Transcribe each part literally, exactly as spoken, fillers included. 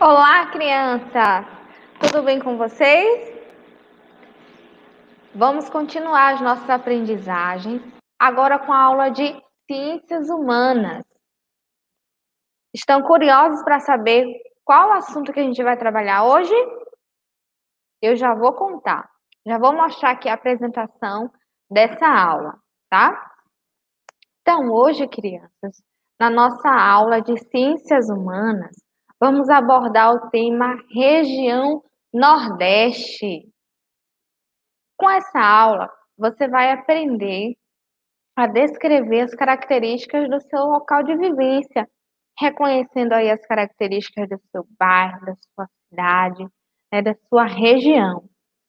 Olá, crianças! Tudo bem com vocês? Vamos continuar as nossas aprendizagens, agora com a aula de Ciências Humanas. Estão curiosos para saber qual assunto que a gente vai trabalhar hoje? Eu já vou contar. Já vou mostrar aqui a apresentação dessa aula, tá? Então, hoje, crianças, na nossa aula de Ciências Humanas, vamos abordar o tema Região Nordeste. Com essa aula, você vai aprender a descrever as características do seu local de vivência, reconhecendo aí as características do seu bairro, da sua cidade, né, da sua região.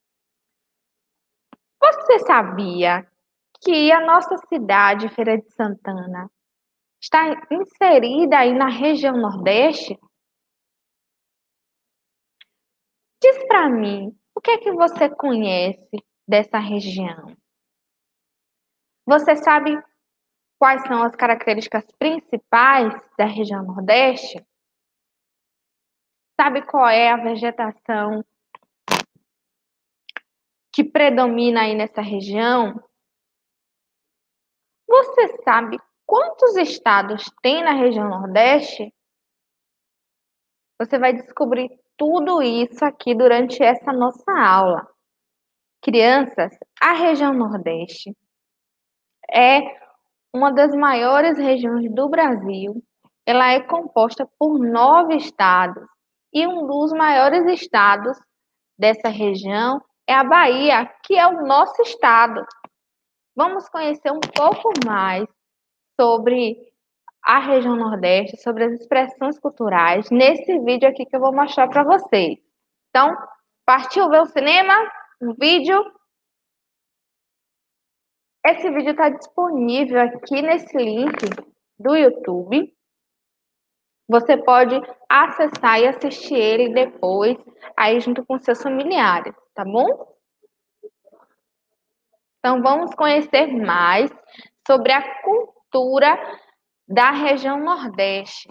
Você sabia que a nossa cidade, Feira de Santana, está inserida aí na região Nordeste? Diz para mim, o que é que você conhece dessa região? Você sabe quais são as características principais da região Nordeste? Sabe qual é a vegetação que predomina aí nessa região? Você sabe quantos estados tem na região Nordeste? Você vai descobrir tudo isso aqui durante essa nossa aula. Crianças, a região Nordeste é uma das maiores regiões do Brasil. Ela é composta por nove estados e um dos maiores estados dessa região é a Bahia, que é o nosso estado. Vamos conhecer um pouco mais sobre a região Nordeste, sobre as expressões culturais, nesse vídeo aqui que eu vou mostrar para vocês. Então, partiu ver o cinema? Um vídeo? Esse vídeo está disponível aqui nesse link do YouTube. Você pode acessar e assistir ele depois, aí junto com seus familiares, tá bom? Então, vamos conhecer mais sobre a cultura da região Nordeste.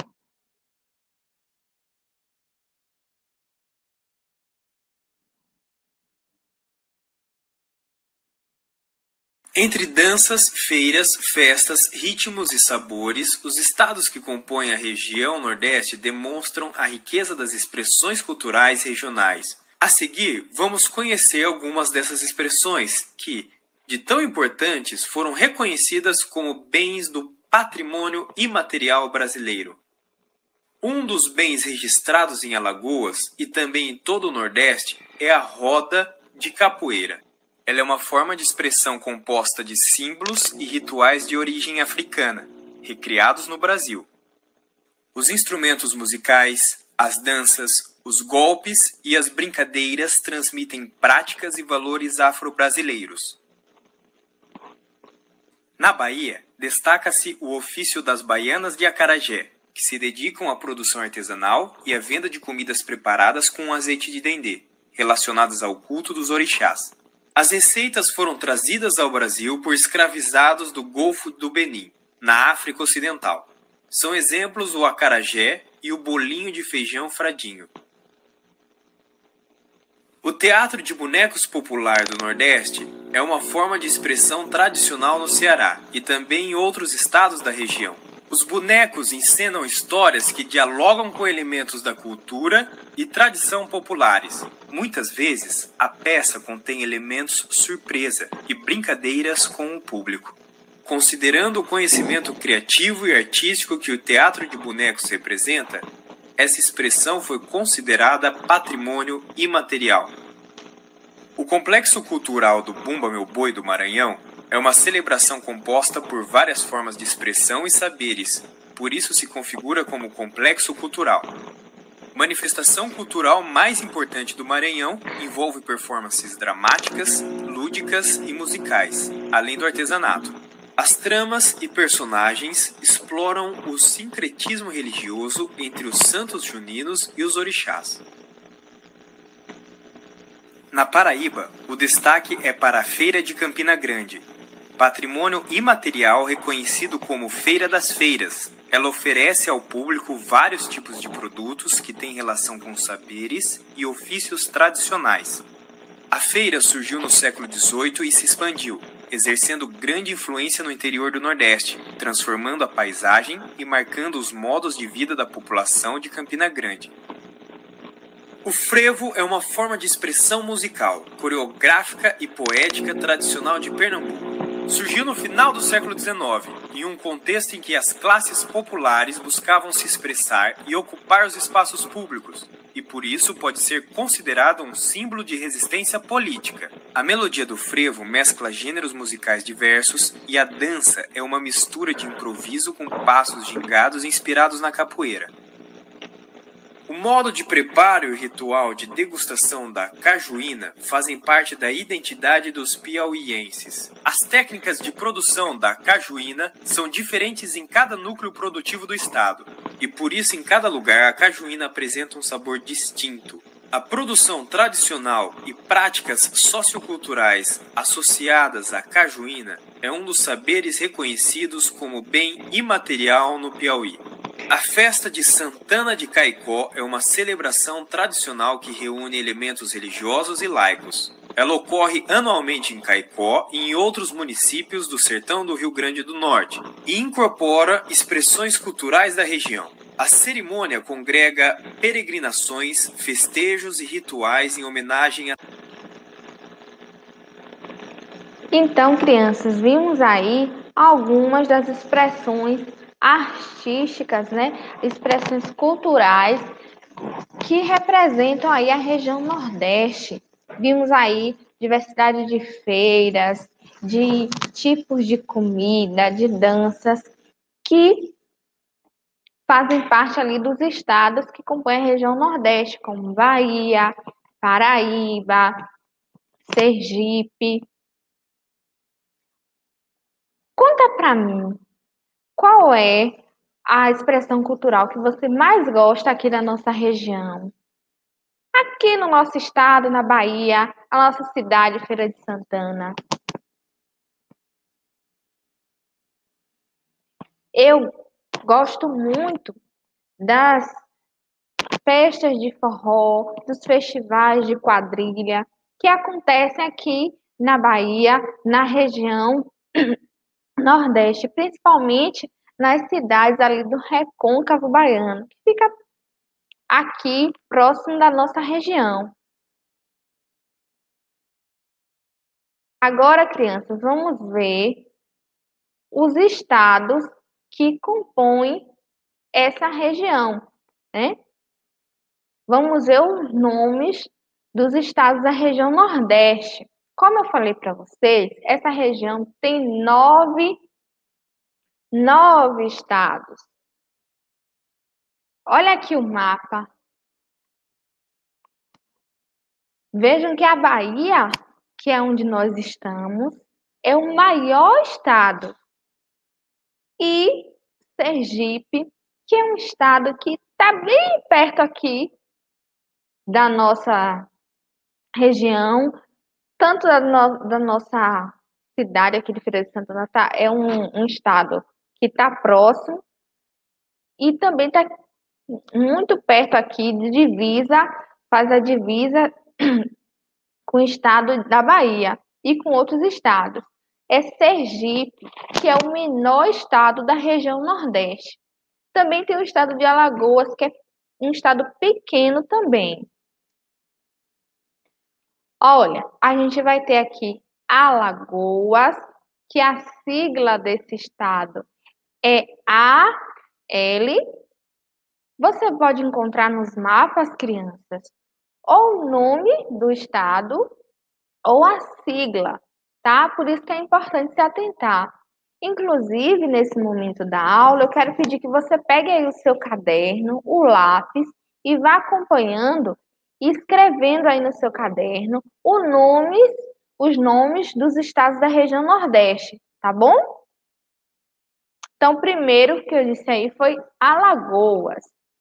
Entre danças, feiras, festas, ritmos e sabores, os estados que compõem a região Nordeste demonstram a riqueza das expressões culturais regionais. A seguir, vamos conhecer algumas dessas expressões que, de tão importantes, foram reconhecidas como bens do patrimônio imaterial brasileiro. Um dos bens registrados em Alagoas e também em todo o Nordeste é a roda de capoeira. Ela é uma forma de expressão composta de símbolos e rituais de origem africana, recriados no Brasil. Os instrumentos musicais, as danças, os golpes e as brincadeiras transmitem práticas e valores afro-brasileiros. Na Bahia, destaca-se o ofício das baianas de acarajé, que se dedicam à produção artesanal e à venda de comidas preparadas com azeite de dendê, relacionadas ao culto dos orixás. As receitas foram trazidas ao Brasil por escravizados do Golfo do Benim, na África Ocidental. São exemplos o acarajé e o bolinho de feijão fradinho. O teatro de bonecos popular do Nordeste é uma forma de expressão tradicional no Ceará e também em outros estados da região. Os bonecos encenam histórias que dialogam com elementos da cultura e tradição populares. Muitas vezes, a peça contém elementos surpresa e brincadeiras com o público. Considerando o conhecimento criativo e artístico que o teatro de bonecos representa, essa expressão foi considerada patrimônio imaterial. O complexo cultural do Bumba Meu Boi do Maranhão é uma celebração composta por várias formas de expressão e saberes, por isso se configura como complexo cultural. Manifestação cultural mais importante do Maranhão envolve performances dramáticas, lúdicas e musicais, além do artesanato. As tramas e personagens exploram o sincretismo religioso entre os santos juninos e os orixás. Na Paraíba, o destaque é para a Feira de Campina Grande, patrimônio imaterial reconhecido como Feira das Feiras. Ela oferece ao público vários tipos de produtos que têm relação com saberes e ofícios tradicionais. A feira surgiu no século dezoito e se expandiu, exercendo grande influência no interior do Nordeste, transformando a paisagem e marcando os modos de vida da população de Campina Grande. O frevo é uma forma de expressão musical, coreográfica e poética tradicional de Pernambuco. Surgiu no final do século dezenove, em um contexto em que as classes populares buscavam se expressar e ocupar os espaços públicos, e por isso pode ser considerado um símbolo de resistência política. A melodia do frevo mescla gêneros musicais diversos e a dança é uma mistura de improviso com passos gingados inspirados na capoeira. O modo de preparo e o ritual de degustação da cajuína fazem parte da identidade dos piauienses. As técnicas de produção da cajuína são diferentes em cada núcleo produtivo do estado, e por isso em cada lugar a cajuína apresenta um sabor distinto. A produção tradicional e práticas socioculturais associadas à cajuína é um dos saberes reconhecidos como bem imaterial no Piauí. A festa de Santana de Caicó é uma celebração tradicional que reúne elementos religiosos e laicos. Ela ocorre anualmente em Caicó e em outros municípios do sertão do Rio Grande do Norte e incorpora expressões culturais da região. A cerimônia congrega peregrinações, festejos e rituais em homenagem a... Então, crianças, vimos aí algumas das expressões artísticas, né? Expressões culturais que representam aí a região Nordeste. Vimos aí diversidade de feiras, de tipos de comida, de danças que fazem parte ali dos estados que compõem a região Nordeste, como Bahia, Paraíba, Sergipe. Conta para mim, qual é a expressão cultural que você mais gosta aqui da nossa região? Aqui no nosso estado, na Bahia, a nossa cidade, Feira de Santana. Eu gosto muito das festas de forró, dos festivais de quadrilha que acontecem aqui na Bahia, na região Nordeste, principalmente nas cidades ali do Recôncavo Baiano, que fica aqui próximo da nossa região. Agora, crianças, vamos ver os estados que compõem essa região, né? Vamos ver os nomes dos estados da região Nordeste. Como eu falei para vocês, essa região tem nove, nove estados. Olha aqui o mapa. Vejam que a Bahia, que é onde nós estamos, é o maior estado. E Sergipe, que é um estado que está bem perto aqui da nossa região, tanto da, no, da nossa cidade aqui de Feira de Santana, tá, é um, um estado que está próximo e também está muito perto aqui de divisa, faz a divisa com o estado da Bahia e com outros estados. É Sergipe, que é o menor estado da região Nordeste. Também tem o estado de Alagoas, que é um estado pequeno também. Olha, a gente vai ter aqui Alagoas, que a sigla desse estado é A L. Você pode encontrar nos mapas, crianças, ou o nome do estado ou a sigla, tá? Por isso que é importante se atentar. Inclusive, nesse momento da aula, eu quero pedir que você pegue aí o seu caderno, o lápis e vá acompanhando e escrevendo aí no seu caderno o nome, os nomes dos estados da região Nordeste, tá bom? Então, o primeiro que eu disse aí foi Alagoas.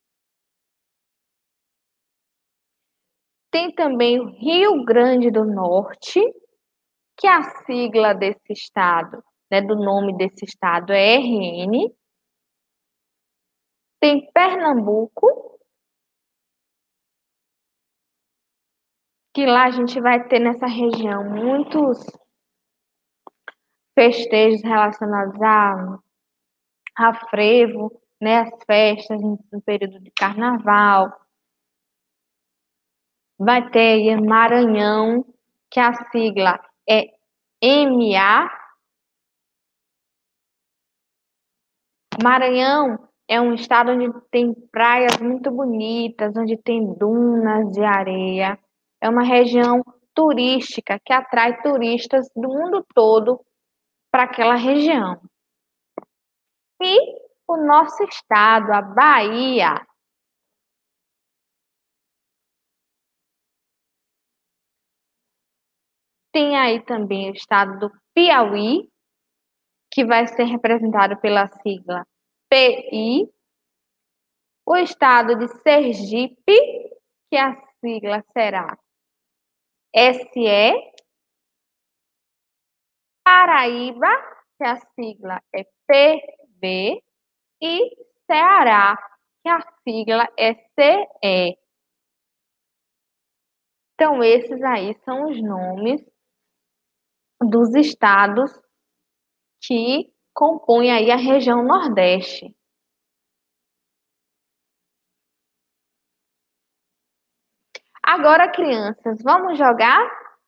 Tem também o Rio Grande do Norte, que a sigla desse estado, né, do nome desse estado é R N. Tem Pernambuco, que lá a gente vai ter nessa região muitos festejos relacionados a, a frevo, né, as festas no período de carnaval. Vai ter aí Maranhão, que a sigla é M A. Maranhão é um estado onde tem praias muito bonitas, onde tem dunas de areia. É uma região turística que atrai turistas do mundo todo para aquela região. E o nosso estado, a Bahia, tem aí também o estado do Piauí, que vai ser representado pela sigla P I. O estado de Sergipe, que a sigla será S E. Paraíba, que a sigla é P B. E Ceará, que a sigla é C E. Então, esses aí são os nomes dos estados que compõem aí a região Nordeste. Agora, crianças, vamos jogar?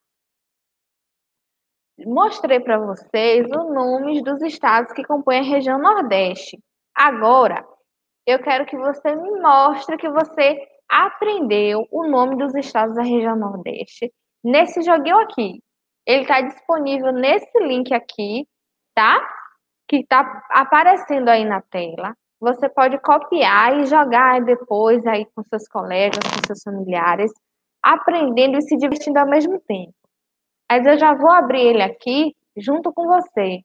Mostrei para vocês os nomes dos estados que compõem a região Nordeste. Agora, eu quero que você me mostre que você aprendeu o nome dos estados da região Nordeste nesse joguinho aqui. Ele está disponível nesse link aqui, tá? Que está aparecendo aí na tela. Você pode copiar e jogar depois aí com seus colegas, com seus familiares, aprendendo e se divertindo ao mesmo tempo. Mas eu já vou abrir ele aqui junto com você.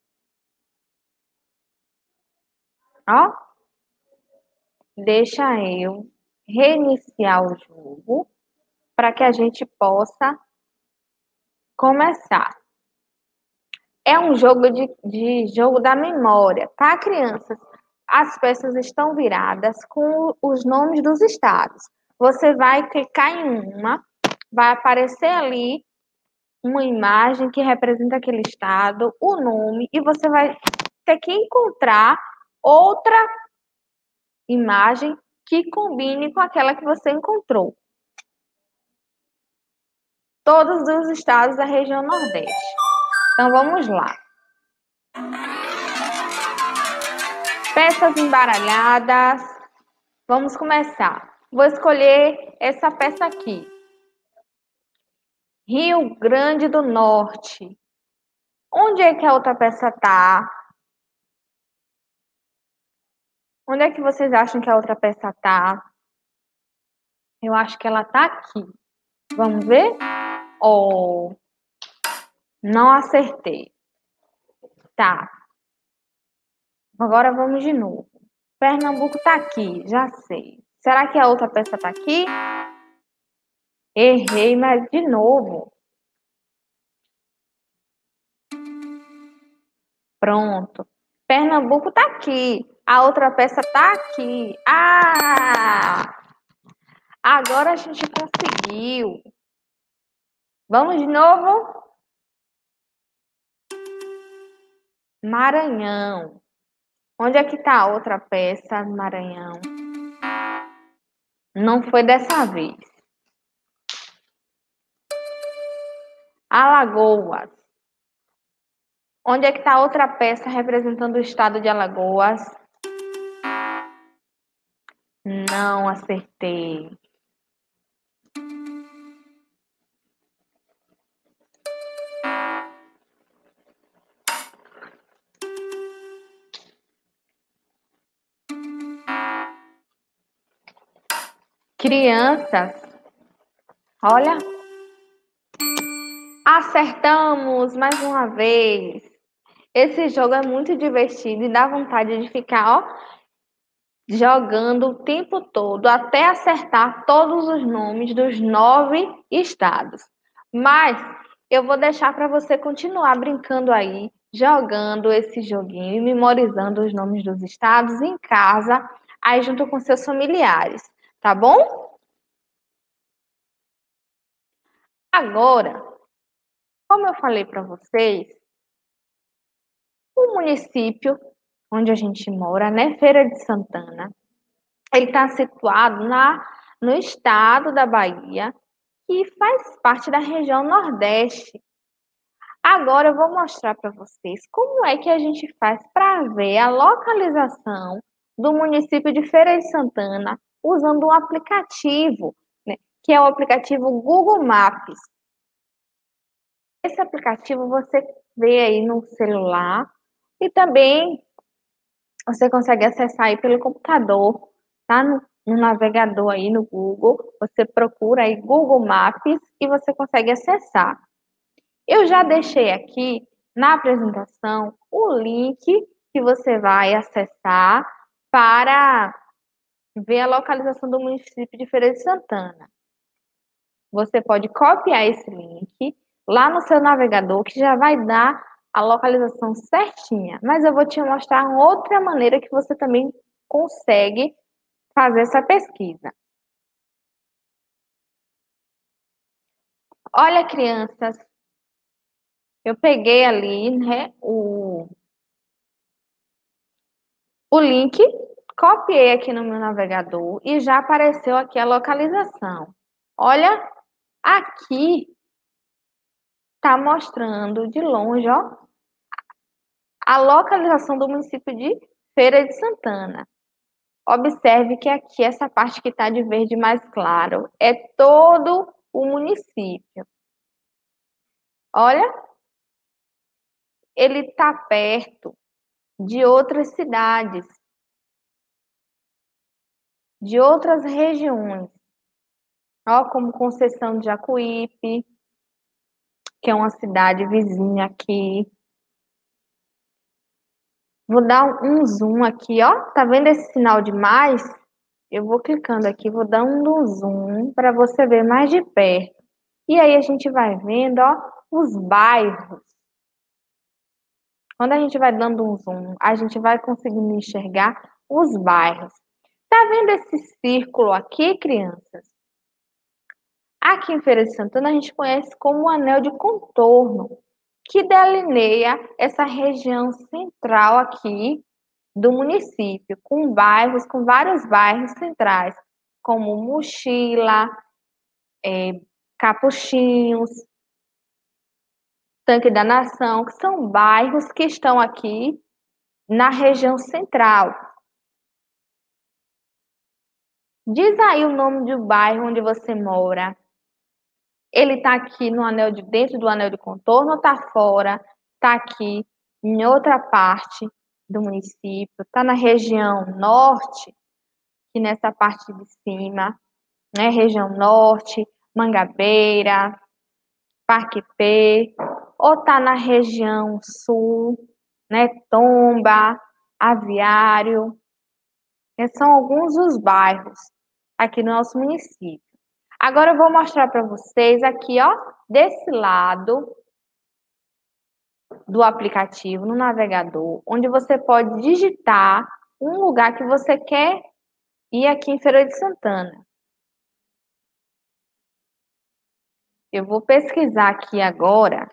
Ó. Deixa eu reiniciar o jogo para que a gente possa começar. É um jogo de, de jogo da memória, tá, crianças? As peças estão viradas com os nomes dos estados. Você vai clicar em uma, vai aparecer ali uma imagem que representa aquele estado, o nome, e você vai ter que encontrar outra imagem que combine com aquela que você encontrou. Todos os estados da região Nordeste. Então, vamos lá. Peças embaralhadas. Vamos começar. Vou escolher essa peça aqui. Rio Grande do Norte. Onde é que a outra peça está? Onde é que vocês acham que a outra peça está? Eu acho que ela está aqui. Vamos ver? Oh, não acertei. Tá. Agora vamos de novo. Pernambuco está aqui, já sei. Será que a outra peça está aqui? Errei, mas de novo. Pronto. Pernambuco está aqui. A outra peça está aqui. Ah! Agora a gente conseguiu. Vamos de novo? Maranhão. Onde é que está a outra peça, Maranhão? Não foi dessa vez. Alagoas. Onde é que está a outra peça representando o estado de Alagoas? Não acertei. Crianças, olha, acertamos mais uma vez. Esse jogo é muito divertido e dá vontade de ficar, ó, jogando o tempo todo até acertar todos os nomes dos nove estados. Mas eu vou deixar para você continuar brincando aí, jogando esse joguinho e memorizando os nomes dos estados em casa, aí junto com seus familiares, tá bom? Agora, como eu falei para vocês, o município onde a gente mora, né, Feira de Santana, ele está situado na, no estado da Bahia e faz parte da região Nordeste. Agora eu vou mostrar para vocês como é que a gente faz para ver a localização do município de Feira de Santana usando um aplicativo, né, que é o aplicativo Google Maps. Esse aplicativo você vê aí no celular e também você consegue acessar aí pelo computador, tá? No, no navegador aí no Google, você procura aí Google Maps e você consegue acessar. Eu já deixei aqui na apresentação o link que você vai acessar para ver a localização do município de Feira de Santana. Você pode copiar esse link lá no seu navegador, que já vai dar a localização certinha. Mas eu vou te mostrar uma outra maneira que você também consegue fazer essa pesquisa. Olha, crianças, eu peguei ali, né, o, o link, copiei aqui no meu navegador e já apareceu aqui a localização. Olha, aqui tá mostrando de longe, ó, a localização do município de Feira de Santana. Observe que aqui, essa parte que está de verde mais claro, é todo o município. Olha, ele está perto de outras cidades, de outras regiões. Ó, como Conceição de Jacuípe, que é uma cidade vizinha aqui. Vou dar um zoom aqui, ó. Tá vendo esse sinal de mais? Eu vou clicando aqui, vou dar um zoom para você ver mais de perto. E aí a gente vai vendo, ó, os bairros. Quando a gente vai dando um zoom, a gente vai conseguindo enxergar os bairros. Tá vendo esse círculo aqui, crianças? Aqui em Feira de Santana a gente conhece como o anel de contorno, que delineia essa região central aqui do município, com bairros, com vários bairros centrais, como Mochila, é, Capuchinhos, Tanque da Nação, que são bairros que estão aqui na região central. Diz aí o nome do bairro onde você mora. Ele está aqui no anel de dentro do anel de contorno ou está fora? Está aqui em outra parte do município? Está na região norte, aqui nessa parte de cima, né? Região norte, Mangabeira, Parque P, ou está na região sul, né? Tomba, Aviário. Esses são alguns dos bairros aqui no nosso município. Agora eu vou mostrar para vocês aqui, ó, desse lado do aplicativo, no navegador, onde você pode digitar um lugar que você quer ir aqui em Feira de Santana. Eu vou pesquisar aqui agora.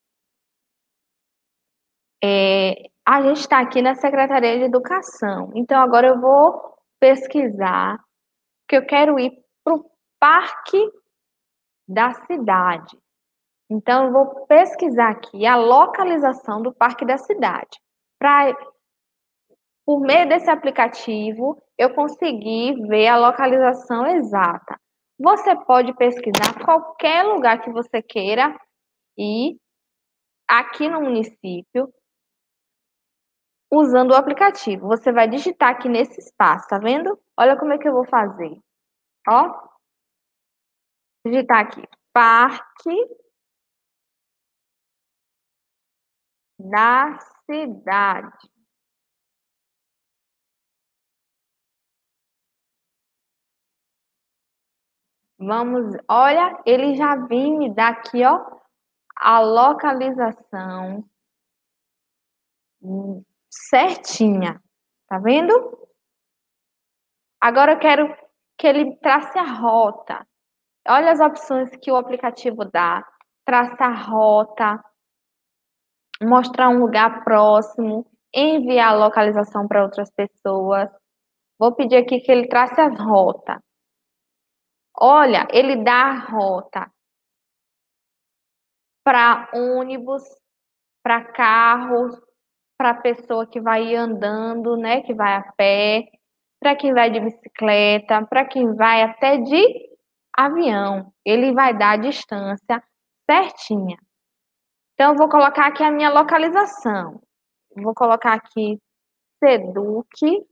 É, a gente está aqui na Secretaria de Educação. Então, agora eu vou pesquisar, que eu quero ir para o Parque da Cidade. Então, eu vou pesquisar aqui a localização do Parque da Cidade. Pra, por meio desse aplicativo, eu consegui ver a localização exata. Você pode pesquisar qualquer lugar que você queira ir aqui no município, usando o aplicativo. Você vai digitar aqui nesse espaço, tá vendo? Olha como é que eu vou fazer. Ó, digitar aqui, Parque da Cidade. Vamos, olha, ele já vem me dar aqui, ó, a localização certinha. Tá vendo? Agora eu quero que ele trace a rota. Olha as opções que o aplicativo dá. Traçar a rota, mostrar um lugar próximo, enviar a localização para outras pessoas. Vou pedir aqui que ele trace as rotas. Olha, ele dá a rota para ônibus, para carros, para pessoa que vai andando, né, que vai a pé, para quem vai de bicicleta, para quem vai até de avião. Ele vai dar a distância certinha. Então, eu vou colocar aqui a minha localização. Vou colocar aqui SEDUC,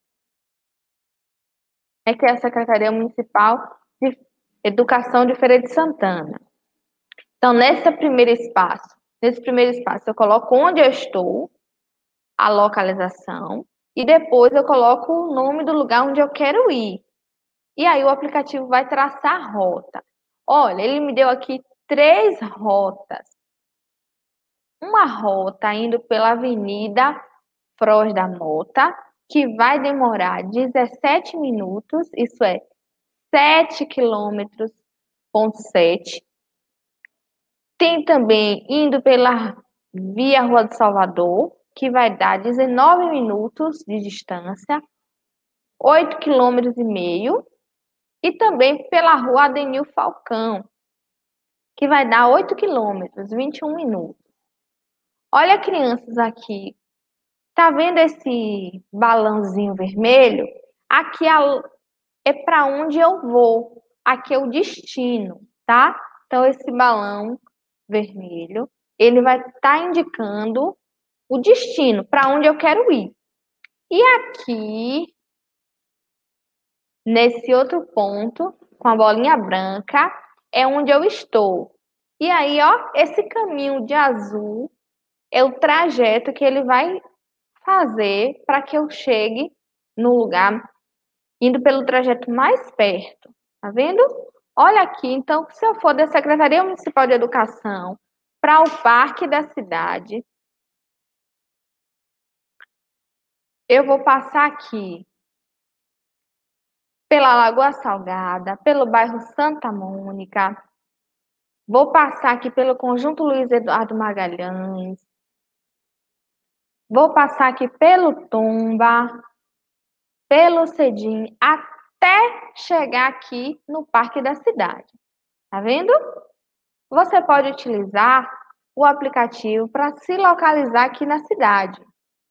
é que é a Secretaria Municipal de Educação de Feira de Santana. Então, nesse primeiro espaço, nesse primeiro espaço, eu coloco onde eu estou, a localização, e depois eu coloco o nome do lugar onde eu quero ir. E aí o aplicativo vai traçar a rota. Olha, ele me deu aqui três rotas. Uma rota indo pela Avenida Froz da Mota, que vai demorar dezessete minutos, isso é sete quilômetros, ponto sete. Tem também indo pela Via Rua do Salvador, que vai dar dezenove minutos de distância, oito quilômetros e meio, e também pela Rua Adenil Falcão, que vai dar oito quilômetros, vinte e um minutos. Olha, crianças, aqui. Tá vendo esse balãozinho vermelho? Aqui é para onde eu vou. Aqui é o destino, tá? Então, esse balão vermelho, ele vai estar tá indicando o destino, para onde eu quero ir. E aqui, nesse outro ponto, com a bolinha branca, é onde eu estou. E aí, ó, esse caminho de azul é o trajeto que ele vai fazer para que eu chegue no lugar, indo pelo trajeto mais perto. Tá vendo? Olha aqui, então, se eu for da Secretaria Municipal de Educação para o Parque da Cidade, eu vou passar aqui pela Lagoa Salgada, pelo bairro Santa Mônica, vou passar aqui pelo Conjunto Luiz Eduardo Magalhães, vou passar aqui pelo Tumba, pelo Cedim, até chegar aqui no Parque da Cidade. Tá vendo? Você pode utilizar o aplicativo para se localizar aqui na cidade.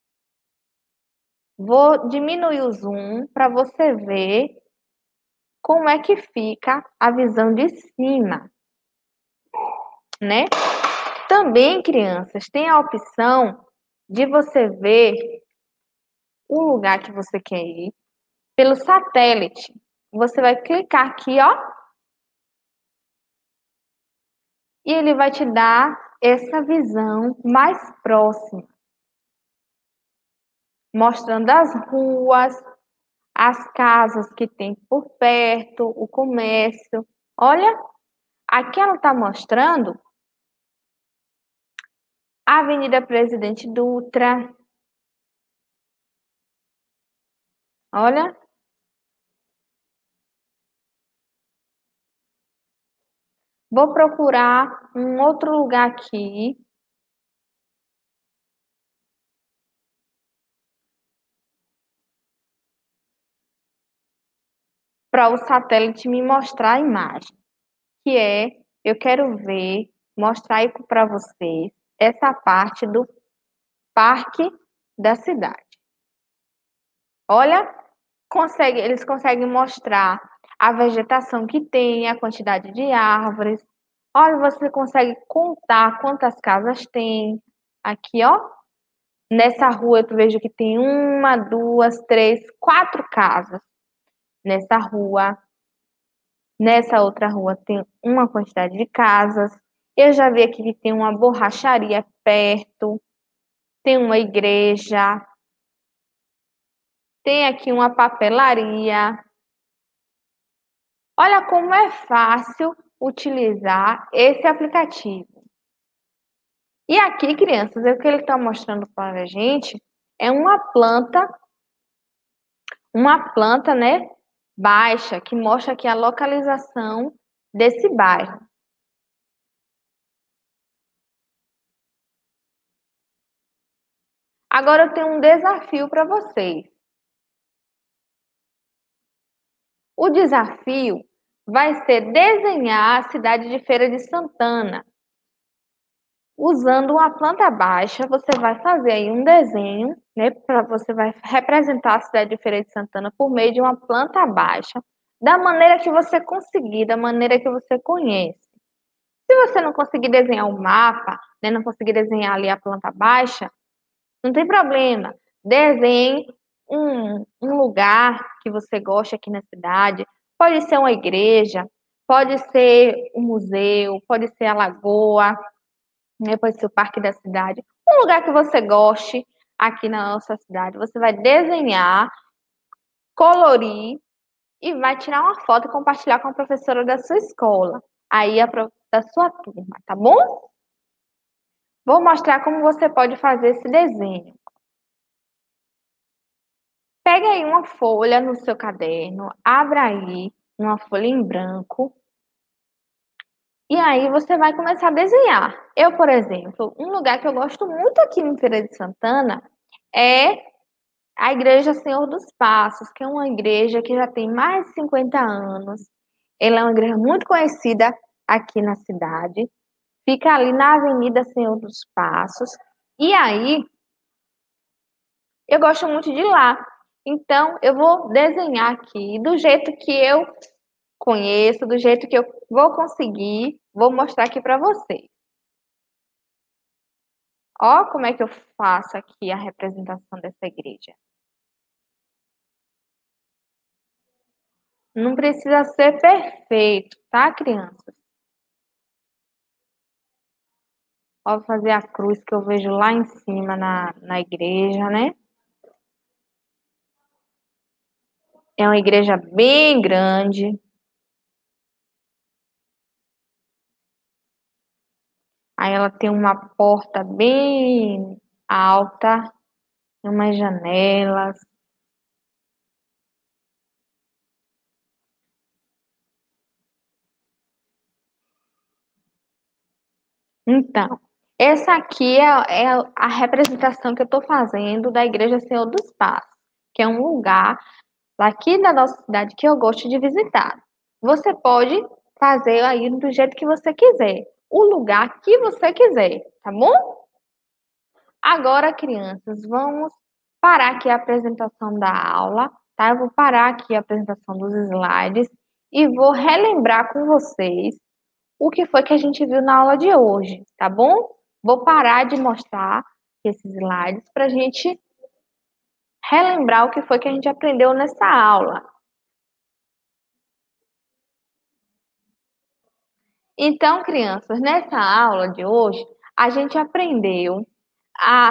Vou diminuir o zoom para você ver como é que fica a visão de cima, né? Também, crianças, tem a opção de você ver o lugar que você quer ir pelo satélite. Você vai clicar aqui, ó, e ele vai te dar essa visão mais próxima, mostrando as ruas, as casas que tem por perto, o comércio. Olha, aqui ela está mostrando a Avenida Presidente Dutra. Olha. Vou procurar um outro lugar aqui. Para o satélite me mostrar a imagem. Que é, eu quero ver, mostrar aí para vocês essa parte do Parque da Cidade. Olha, consegue, eles conseguem mostrar a vegetação que tem, a quantidade de árvores. Olha, você consegue contar quantas casas tem. Aqui, ó. Nessa rua eu vejo que tem uma, duas, três, quatro casas. Nessa rua. Nessa outra rua tem uma quantidade de casas. Eu já vi aqui que tem uma borracharia perto. Tem uma igreja. Tem aqui uma papelaria. Olha como é fácil utilizar esse aplicativo. E aqui, crianças, o que ele está mostrando para a gente é uma planta, uma planta, né, baixa, que mostra aqui a localização desse bairro. Agora eu tenho um desafio para vocês. O desafio vai ser desenhar a cidade de Feira de Santana. Usando uma planta baixa, você vai fazer aí um desenho, né? Pra, você vai representar a cidade de Feira de Santana por meio de uma planta baixa, da maneira que você conseguir, da maneira que você conhece. Se você não conseguir desenhar o mapa, né, não conseguir desenhar ali a planta baixa, não tem problema. Desenhe um, um lugar que você gosta aqui na cidade. Pode ser uma igreja, pode ser um museu, pode ser a lagoa, né, pode ser o parque da cidade. Um lugar que você goste aqui na nossa cidade. Você vai desenhar, colorir e vai tirar uma foto e compartilhar com a professora da sua escola. Aí a pro- da sua turma, tá bom? Vou mostrar como você pode fazer esse desenho. Pega aí uma folha no seu caderno, abra aí uma folha em branco e aí você vai começar a desenhar. Eu, por exemplo, um lugar que eu gosto muito aqui em Feira de Santana é a Igreja Senhor dos Passos, que é uma igreja que já tem mais de cinquenta anos. Ela é uma igreja muito conhecida aqui na cidade. Fica ali na Avenida Senhor dos Passos. E aí, eu gosto muito de ir lá. Então, eu vou desenhar aqui do jeito que eu conheço, do jeito que eu vou conseguir, vou mostrar aqui para vocês. Ó, como é que eu faço aqui a representação dessa igreja. Não precisa ser perfeito, tá, crianças? Ó, vou fazer a cruz que eu vejo lá em cima na, na igreja, né? É uma igreja bem grande. Aí ela tem uma porta bem alta, umas janelas. Então, essa aqui é, é a representação que eu estou fazendo da Igreja Senhor dos Passos, que é um lugar aqui da nossa cidade que eu gosto de visitar. Você pode fazer aí do jeito que você quiser, o lugar que você quiser, tá bom? Agora, crianças, vamos parar aqui a apresentação da aula, tá? Eu vou parar aqui a apresentação dos slides e vou relembrar com vocês o que foi que a gente viu na aula de hoje, tá bom? Vou parar de mostrar esses slides para a gente relembrar o que foi que a gente aprendeu nessa aula. Então, crianças, nessa aula de hoje, a gente aprendeu as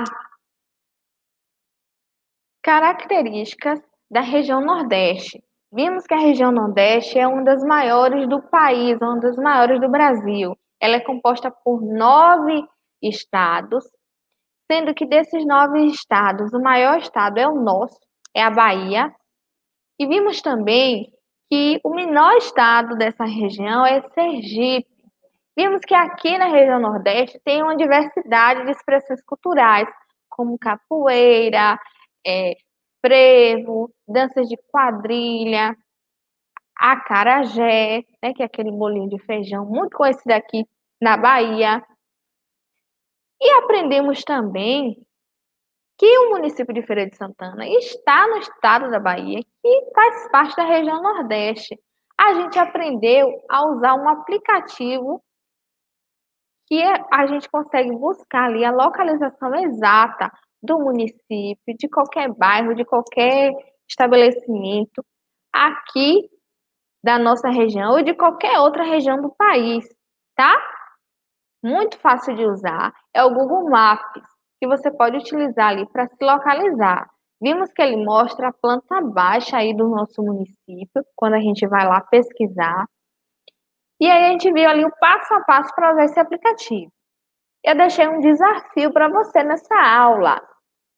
características da região Nordeste. Vimos que a região Nordeste é uma das maiores do país, uma das maiores do Brasil. Ela é composta por nove estados, sendo que desses nove estados, o maior estado é o nosso, é a Bahia. E vimos também que o menor estado dessa região é Sergipe. Vimos que aqui na região Nordeste tem uma diversidade de expressões culturais, como capoeira, é, frevo, danças de quadrilha, acarajé, né, que é aquele bolinho de feijão muito conhecido aqui na Bahia. E aprendemos também que o município de Feira de Santana está no estado da Bahia, que faz parte da região Nordeste. A gente aprendeu a usar um aplicativo que a gente consegue buscar ali a localização exata do município, de qualquer bairro, de qualquer estabelecimento aqui da nossa região ou de qualquer outra região do país, tá? Muito fácil de usar. É o Google Maps, que você pode utilizar ali para se localizar. Vimos que ele mostra a planta baixa aí do nosso município, quando a gente vai lá pesquisar. E aí a gente viu ali o passo a passo para usar esse aplicativo. Eu deixei um desafio para você nessa aula.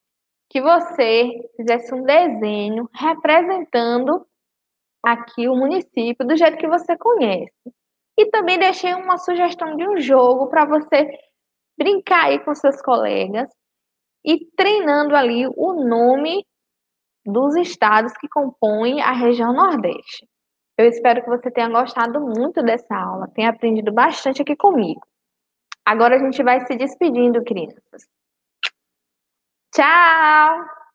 que você fizesse um desenho representando aqui o município do jeito que você conhece. E também deixei uma sugestão de um jogo para você brincar aí com seus colegas e treinando ali o nome dos estados que compõem a região Nordeste. Eu espero que você tenha gostado muito dessa aula, tenha aprendido bastante aqui comigo. Agora a gente vai se despedindo, crianças. Tchau!